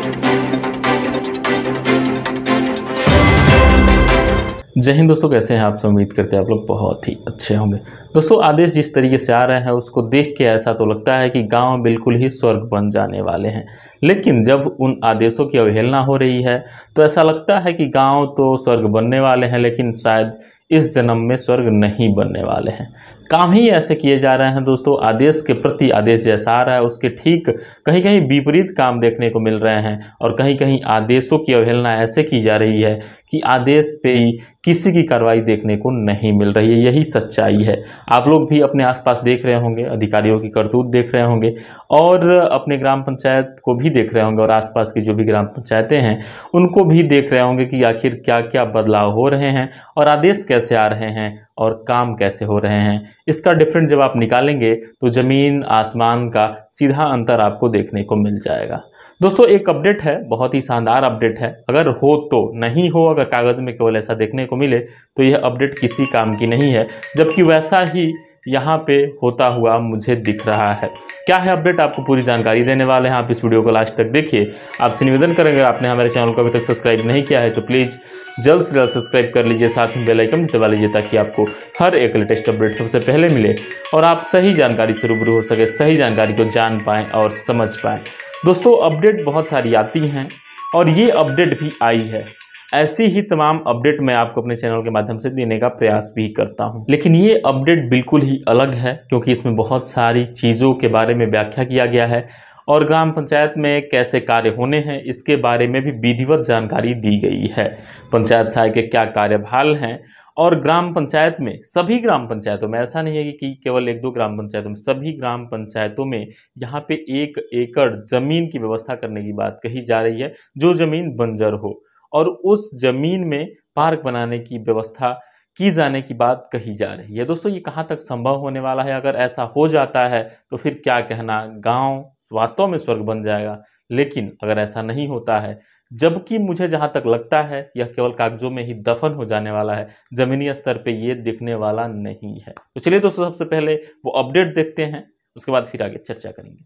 जय हिंद दोस्तों, कैसे हैं आप सब। उम्मीद करते हैं आप लोग बहुत ही अच्छे होंगे। दोस्तों, आदेश जिस तरीके से आ रहे हैं उसको देख के ऐसा तो लगता है कि गांव बिल्कुल ही स्वर्ग बन जाने वाले हैं, लेकिन जब उन आदेशों की अवहेलना हो रही है तो ऐसा लगता है कि गांव तो स्वर्ग बनने वाले हैं, लेकिन शायद इस जन्म में स्वर्ग नहीं बनने वाले हैं। काम ही ऐसे किए जा रहे हैं दोस्तों। आदेश के प्रति आदेश जैसा आ रहा है उसके ठीक कहीं कहीं विपरीत काम देखने को मिल रहे हैं, और कहीं कहीं आदेशों की अवहेलना ऐसे की जा रही है कि आदेश पे ही किसी की कार्रवाई देखने को नहीं मिल रही है। यही सच्चाई है। आप लोग भी अपने आसपास देख रहे होंगे, अधिकारियों की करतूत देख रहे होंगे, और अपने ग्राम पंचायत को भी देख रहे होंगे, और आसपास की जो भी ग्राम पंचायतें हैं उनको भी देख रहे होंगे कि आखिर क्या क्या बदलाव हो रहे हैं और आदेश कैसे आ रहे हैं और काम कैसे हो रहे हैं। इसका डिफरेंस जब आप निकालेंगे तो ज़मीन आसमान का सीधा अंतर आपको देखने को मिल जाएगा। दोस्तों, एक अपडेट है, बहुत ही शानदार अपडेट है। अगर हो तो नहीं हो, अगर कागज़ में केवल ऐसा देखने को मिले तो यह अपडेट किसी काम की नहीं है, जबकि वैसा ही यहाँ पे होता हुआ मुझे दिख रहा है। क्या है अपडेट, आपको पूरी जानकारी देने वाले हैं। आप इस वीडियो को लास्ट तक देखिए। आपसे निवेदन करेंगे, अगर आपने हमारे चैनल को अभी तक सब्सक्राइब नहीं किया है तो प्लीज़ जल्द से जल्द सब्सक्राइब कर लीजिए, साथ में बेल आइकन दबा लीजिए ताकि आपको हर एक लेटेस्ट अपडेट सबसे पहले मिले और आप सही जानकारी से रूबरू हो सके, सही जानकारी को जान पाएँ और समझ पाएँ। दोस्तों, अपडेट बहुत सारी आती हैं और ये अपडेट भी आई है। ऐसी ही तमाम अपडेट मैं आपको अपने चैनल के माध्यम से देने का प्रयास भी करता हूं, लेकिन ये अपडेट बिल्कुल ही अलग है क्योंकि इसमें बहुत सारी चीज़ों के बारे में व्याख्या किया गया है और ग्राम पंचायत में कैसे कार्य होने हैं इसके बारे में भी विधिवत जानकारी दी गई है। पंचायत सहायक के क्या कार्यभार हैं और ग्राम पंचायत में, सभी ग्राम पंचायतों में, ऐसा नहीं है कि केवल एक दो ग्राम पंचायतों में, सभी ग्राम पंचायतों में यहाँ पे 1 एकड़ जमीन की व्यवस्था करने की बात कही जा रही है, जो जमीन बंजर हो, और उस जमीन में पार्क बनाने की व्यवस्था की जाने की बात कही जा रही है। दोस्तों, ये कहाँ तक संभव होने वाला है? अगर ऐसा हो जाता है तो फिर क्या कहना, गांव वास्तव में स्वर्ग बन जाएगा। लेकिन अगर ऐसा नहीं होता है, जबकि मुझे जहाँ तक लगता है यह केवल कागजों में ही दफन हो जाने वाला है, जमीनी स्तर पे ये दिखने वाला नहीं है। तो चलिए दोस्तों, सबसे पहले वो अपडेट देखते हैं, उसके बाद फिर आगे चर्चा करेंगे।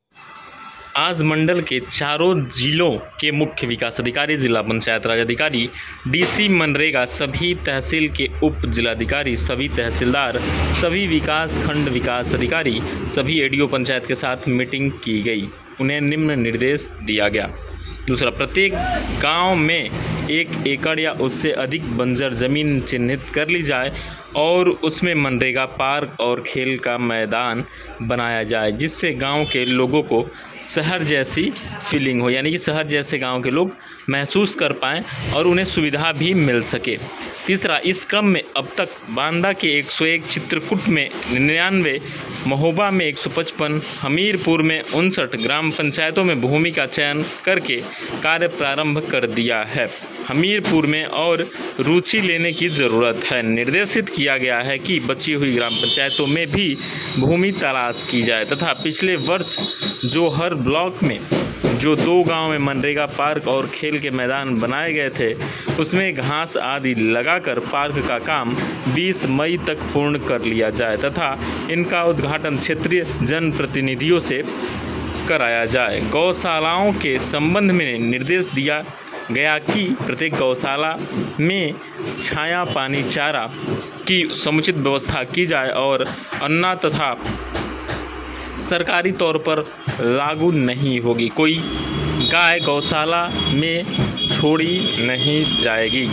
आज मंडल के चारों जिलों के मुख्य विकास अधिकारी, जिला पंचायत राज अधिकारी, डीसी मनरेगा, सभी तहसील के उप जिलाधिकारी, सभी तहसीलदार, सभी विकास खंड विकास अधिकारी, सभी एडीओ पंचायत के साथ मीटिंग की गई। उन्हें निम्न निर्देश दिया गया। दूसरा, प्रत्येक गांव में 1 एकड़ या उससे अधिक बंजर ज़मीन चिन्हित कर ली जाए और उसमें मनरेगा पार्क और खेल का मैदान बनाया जाए, जिससे गांव के लोगों को शहर जैसी फीलिंग हो, यानी कि शहर जैसे गांव के लोग महसूस कर पाएँ और उन्हें सुविधा भी मिल सके। तीसरा, इस क्रम में अब तक बांदा के 101, चित्रकूट में 99, महोबा में 155, हमीरपुर में 59 ग्राम पंचायतों में भूमि का चयन करके कार्य प्रारंभ कर दिया है। हमीरपुर में और रुचि लेने की ज़रूरत है। निर्देशित किया गया है कि बची हुई ग्राम पंचायतों में भी भूमि तलाश की जाए तथा पिछले वर्ष जो हर ब्लॉक में जो 2 गांव में मनरेगा पार्क और खेल के मैदान बनाए गए थे उसमें घास आदि लगाकर पार्क का काम 20 मई तक पूर्ण कर लिया जाए तथा इनका उद्घाटन क्षेत्रीय जनप्रतिनिधियों से कराया जाए। गौशालाओं के संबंध में निर्देश दिया गया कि प्रत्येक गौशाला में छाया, पानी, चारा की समुचित व्यवस्था की जाए और अन्ना तथा सरकारी तौर पर लागू नहीं होगी। कोई गाय गौशाला में छोड़ी नहीं जाएगी।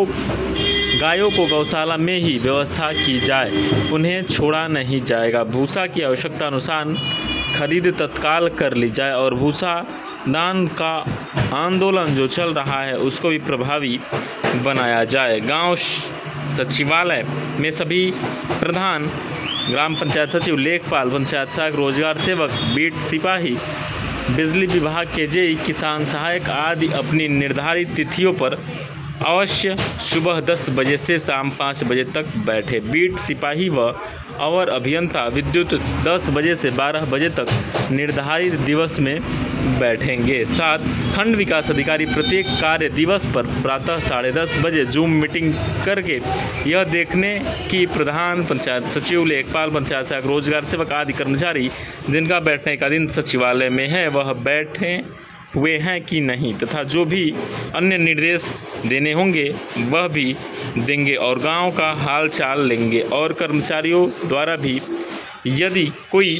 गायों को गौशाला में ही व्यवस्था की जाए, उन्हें छोड़ा नहीं जाएगा। भूसा की आवश्यकता अनुसार खरीद तत्काल कर ली जाए और भूसा दान का आंदोलन जो चल रहा है उसको भी प्रभावी बनाया जाए। गांव सचिवालय में सभी प्रधान, ग्राम पंचायत सचिव, लेखपाल, पंचायत सहायक, रोजगार सेवक, बीट सिपाही, बिजली विभाग के जेई, किसान सहायक आदि अपनी निर्धारित तिथियों पर अवश्य सुबह 10 बजे से शाम 5 बजे तक बैठे। बीट सिपाही व अवर अभियंता विद्युत 10 बजे से 12 बजे तक निर्धारित दिवस में बैठेंगे। 7, खंड विकास अधिकारी प्रत्येक कार्य दिवस पर प्रातः 10:30 बजे जूम मीटिंग करके यह देखने कि प्रधान, पंचायत सचिव, लेखपाल, पंचायत सहायक, रोजगार सेवक आदि कर्मचारी जिनका बैठने का दिन सचिवालय में है वह बैठें हुए हैं कि नहीं, तथा जो भी अन्य निर्देश देने होंगे वह भी देंगे और गांव का हाल चाल लेंगे और कर्मचारियों द्वारा भी यदि कोई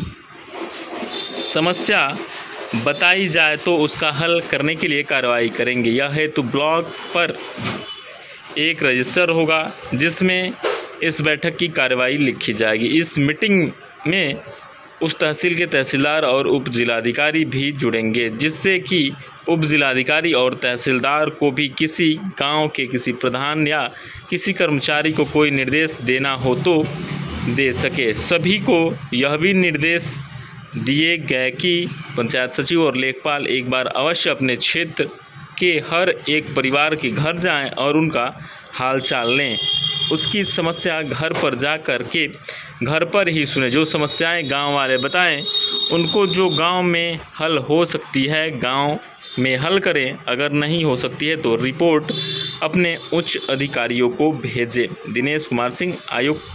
समस्या बताई जाए तो उसका हल करने के लिए कार्रवाई करेंगे। यह हेतु ब्लॉक पर एक रजिस्टर होगा जिसमें इस बैठक की कार्रवाई लिखी जाएगी। इस मीटिंग में उस तहसील के तहसीलदार और उप जिलाधिकारी भी जुड़ेंगे, जिससे कि उप जिलाधिकारी और तहसीलदार को भी किसी गांव के किसी प्रधान या किसी कर्मचारी को कोई निर्देश देना हो तो दे सके। सभी को यह भी निर्देश दिए गए कि पंचायत सचिव और लेखपाल एक बार अवश्य अपने क्षेत्र के हर एक परिवार के घर जाएं और उनका हाल चाल लें। उसकी समस्या घर पर जा कर के घर पर ही सुने। जो समस्याएं गांव वाले बताएं उनको जो गांव में हल हो सकती है गांव में हल करें, अगर नहीं हो सकती है तो रिपोर्ट अपने उच्च अधिकारियों को भेजें। दिनेश कुमार सिंह आयुक्त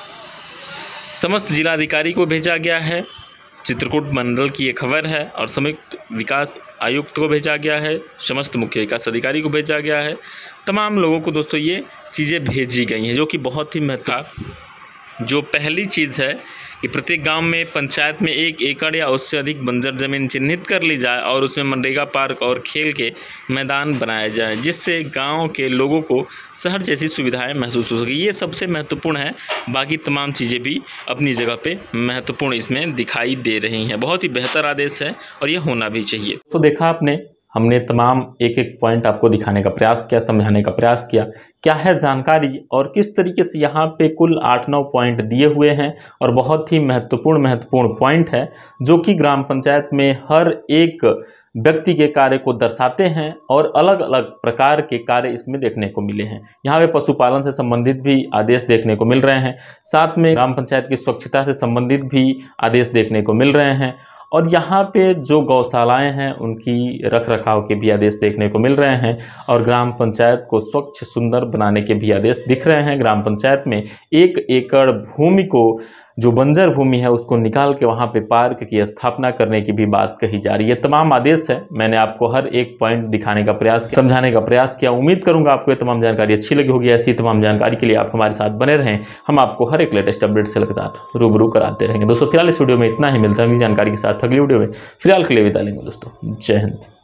समस्त जिलाधिकारी को भेजा गया है। चित्रकूट मंडल की ये खबर है और संयुक्त विकास आयुक्त को भेजा गया है, समस्त मुख्य विकास अधिकारी को भेजा गया है। तमाम लोगों को दोस्तों ये चीज़ें भेजी गई हैं, जो कि बहुत ही महत्वपूर्ण। जो पहली चीज़ है कि प्रत्येक गांव में पंचायत में 1 एकड़ या उससे अधिक बंजर ज़मीन चिन्हित कर ली जाए और उसमें मनरेगा पार्क और खेल के मैदान बनाए जाएं, जिससे गांव के लोगों को शहर जैसी सुविधाएं महसूस हो सके। ये सबसे महत्वपूर्ण है, बाकी तमाम चीज़ें भी अपनी जगह पे महत्वपूर्ण इसमें दिखाई दे रही हैं। बहुत ही बेहतर आदेश है और ये होना भी चाहिए। तो देखा आपने, हमने तमाम एक एक पॉइंट आपको दिखाने का प्रयास किया, समझाने का प्रयास किया क्या है जानकारी और किस तरीके से यहाँ पे कुल 8-9 पॉइंट दिए हुए हैं और बहुत ही महत्वपूर्ण पॉइंट है, जो कि ग्राम पंचायत में हर एक व्यक्ति के कार्य को दर्शाते हैं और अलग अलग प्रकार के कार्य इसमें देखने को मिले हैं। यहाँ पे पशुपालन से संबंधित भी आदेश देखने को मिल रहे हैं, साथ में ग्राम पंचायत की स्वच्छता से संबंधित भी आदेश देखने को मिल रहे हैं और यहाँ पे जो गौशालाएं हैं उनकी रख रखाव के भी आदेश देखने को मिल रहे हैं और ग्राम पंचायत को स्वच्छ सुंदर बनाने के भी आदेश दिख रहे हैं। ग्राम पंचायत में 1 एकड़ भूमि को, जो बंजर भूमि है, उसको निकाल के वहाँ पे पार्क की स्थापना करने की भी बात कही जा रही है। तमाम आदेश है, मैंने आपको हर एक पॉइंट दिखाने का प्रयास, समझाने का प्रयास किया। उम्मीद करूंगा आपको ये तमाम जानकारी अच्छी लगी होगी। ऐसी तमाम जानकारी के लिए आप हमारे साथ बने रहें, हम आपको हर एक लेटेस्ट अपडेट से लगातार रूबरू कराते रहेंगे। दोस्तों फिलहाल इस वीडियो में इतना ही, मिलता है जानकारी के साथ अगली वीडियो में। फिलहाल के लिए विदा लेंगे दोस्तों, जय हिंद।